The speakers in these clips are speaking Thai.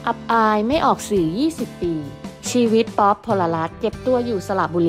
อับอายไม่ออกสื่อ 20 ปี ชีวิตป๊อป พลรัตน์เก็บตัวอยู่สระบุรี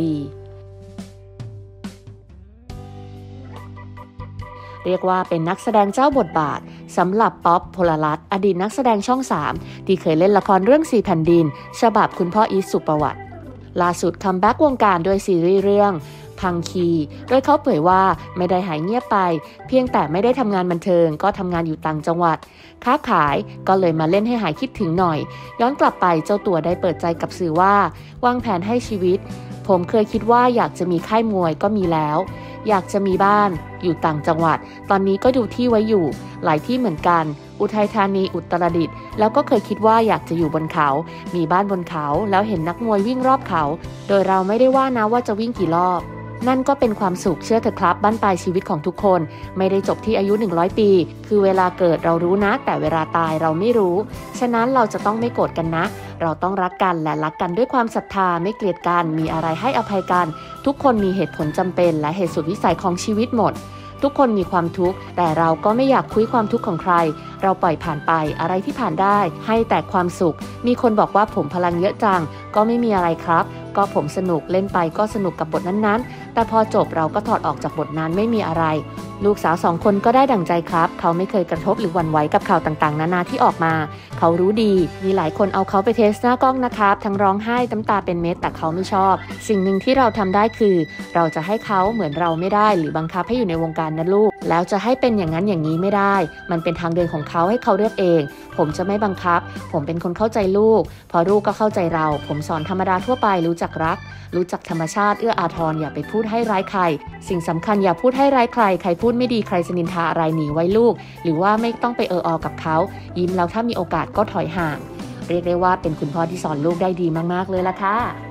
เรียกว่าเป็นนักแสดงเจ้าบทบาทสำหรับป๊อป พลรัตน์อดีตนักแสดงช่อง 3 ที่เคยเล่นละครเรื่อง4แผ่นดินฉบับคุณพ่ออีทสุประวัติล่าสุดคัมแบ็กวงการด้วยซีรีส์เรื่องพังคีโดยเขาเผยว่าไม่ได้หายเงียบไปเพียงแต่ไม่ได้ทำงานบันเทิงก็ทำงานอยู่ต่างจังหวัดค้าขายก็เลยมาเล่นให้หายคิดถึงหน่อยย้อนกลับไปเจ้าตัวได้เปิดใจกับสื่อว่าวางแผนให้ชีวิตผมเคยคิดว่าอยากจะมีค่ายมวยก็มีแล้วอยากจะมีบ้านอยู่ต่างจังหวัดตอนนี้ก็ดูที่ไว้อยู่หลายที่เหมือนกันอุทัยธานีอุตรดิตถ์แล้วก็เคยคิดว่าอยากจะอยู่บนเขามีบ้านบนเขาแล้วเห็นนักมวยวิ่งรอบเขาโดยเราไม่ได้ว่านะว่าจะวิ่งกี่รอบนั่นก็เป็นความสุขเชื่อเถอะครับบั้นปลายชีวิตของทุกคนไม่ได้จบที่อายุ100ปีคือเวลาเกิดเรารู้นะแต่เวลาตายเราไม่รู้ฉะนั้นเราจะต้องไม่โกรธกันนะเราต้องรักกันและรักกันด้วยความศรัทธาไม่เกลียดกันมีอะไรให้อภัยกันทุกคนมีเหตุผลจำเป็นและเหตุสุดวิสัยของชีวิตหมดทุกคนมีความทุกข์แต่เราก็ไม่อยากคุยความทุกข์ของใครเราปล่อยผ่านไปอะไรที่ผ่านได้ให้แต่ความสุขมีคนบอกว่าผมพลังเยอะจังก็ไม่มีอะไรครับก็ผมสนุกเล่นไปก็สนุกกับบทนั้นๆแต่พอจบเราก็ถอดออกจากบทนั้นไม่มีอะไรลูกสาว2 คนก็ได้ดั่งใจครับเขาไม่เคยกระทบหรือหวั่นไหวกับข่าวต่างๆนานาที่ออกมาเขารู้ดีมีหลายคนเอาเขาไปเทสหน้ากล้องนะครับทั้งร้องไห้น้ำตาเป็นเม็ดแต่เขาไม่ชอบสิ่งหนึ่งที่เราทำได้คือเราจะให้เขาเหมือนเราไม่ได้หรือบังคับให้อยู่ในวงการนะลูกแล้วจะให้เป็นอย่างนั้นอย่างนี้ไม่ได้มันเป็นทางเดินของเขาให้เขาเลือกเองผมจะไม่บังคับผมเป็นคนเข้าใจลูกพอลูกก็เข้าใจเราผมสอนธรรมดาทั่วไปรู้จักรักรู้จักธรรมชาติเอื้ออาทรอย่าไปพูดให้ร้ายใครสิ่งสำคัญอย่าพูดให้ร้ายใครใครพูดไม่ดีใครจะนินทาอะไรหนีไว้ลูกหรือว่าไม่ต้องไปอกับเขายิ้มแล้วถ้ามีโอกาสก็ถอยห่างเรียกได้ว่าเป็นคุณพ่อที่สอนลูกได้ดีมากๆเลยล่ะค่ะ